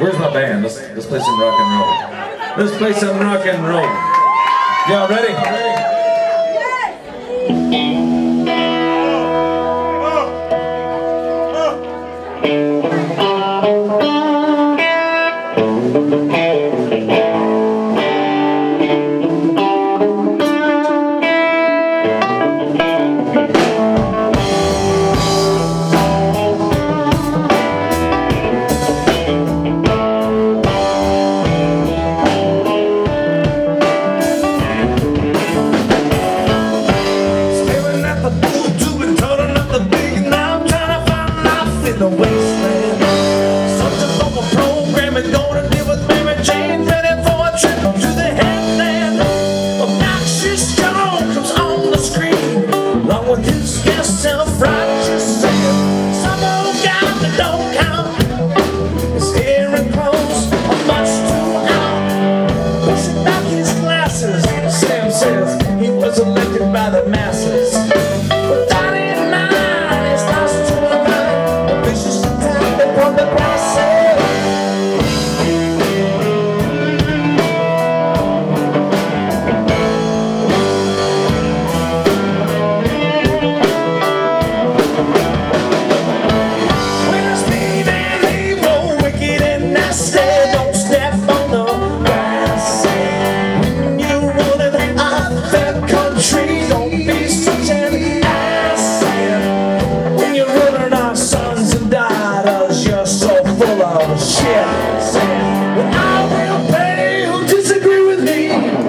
Where's my band? Let's play some rock and roll. Let's play some rock and roll. Y'all ready? The wasteland. Such a local program is gonna deal with Mary Jane, ready for a trip to the headland. Obnoxious Joe comes on the screen, along with his guest self-righteous saying, some old guy that don't count. His hair and clothes are much too out. Pushing back his glasses, Sam says he was elected by the masses. But that ain't mine, it's lost to a line. On the grasses. When it's mean and evil, wicked and nasty, don't step on the grass. When you wanted a fair country, don't be such an ass. When you're running our sons and daughters, you're so full of shit. But I will pay who disagree with me.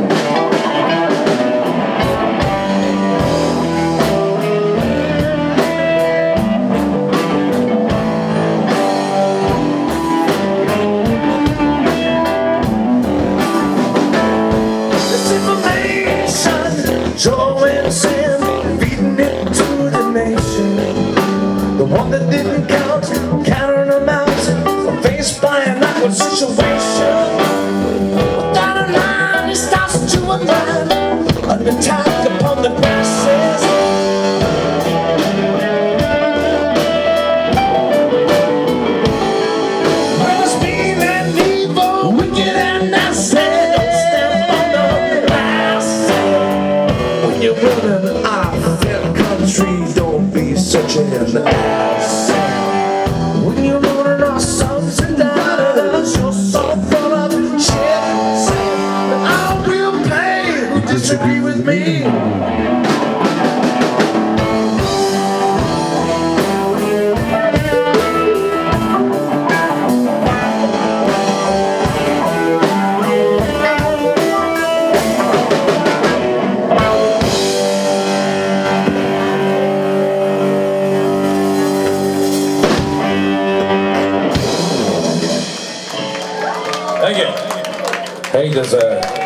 This information, Joe and Sam, feeding it to the nation. The one that didn't count, counting them out, faced by an awkward situation. Without a line, he starts to align, unattacked upon the grasses. When it's mean and evil, wicked and nasty, don't step on the grass. When you're running our fair country, don't be such an ass. When you're running our sons and daughters, you're so full of shit. But I will pay who disagree with me. Thank you. Hey, does